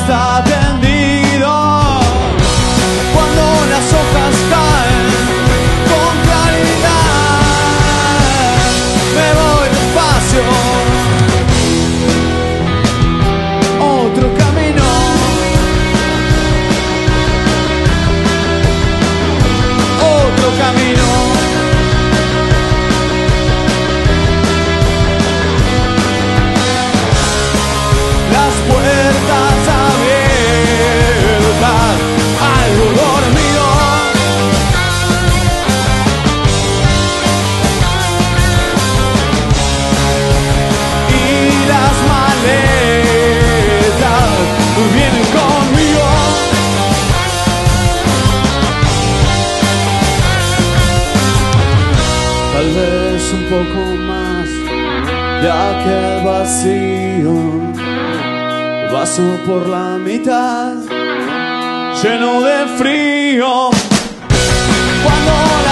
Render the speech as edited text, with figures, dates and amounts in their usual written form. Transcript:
está tendido. Cuando las hojas caen con claridad, me voy despacio. Otro camino. Otro camino. Las puertas abiertas, algo dormido. Y las maletas vienen conmigo. Tal vez un poco más de aquel vacío, vaso por la mitad, lleno de frío. Cuando